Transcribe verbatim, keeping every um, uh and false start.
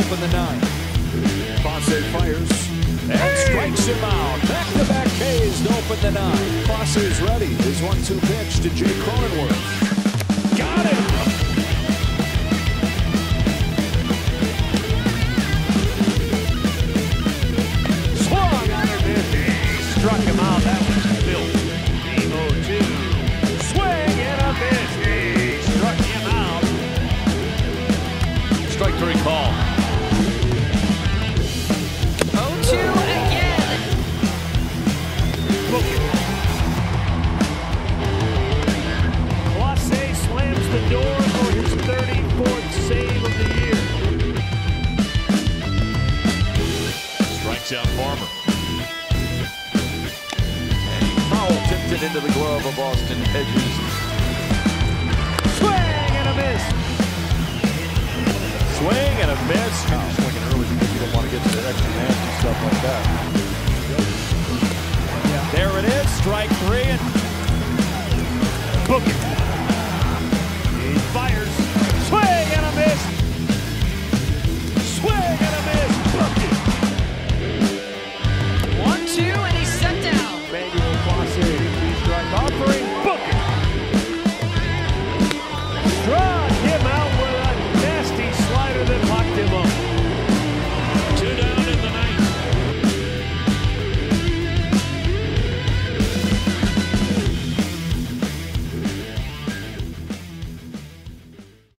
open the nine. Clase fires And strikes him out. Back-to-back Ks to open the nine. Clase is ready. His one two pitch to Jake Cronenworth. Got him. Swung on a bit. He struck him out. That was built. Game oh two. Swing and a miss. He struck him out. Strike three call. oh two again. Look at Clase slams the door for his thirty-fourth save of the year. Strikes out Farmer. And foul tipped it into the glove of Austin Hedges. Swing and a miss. Swing and a miss. Swinging early because you don't want to get to the extra nasty stuff like that. There it is, strike three, and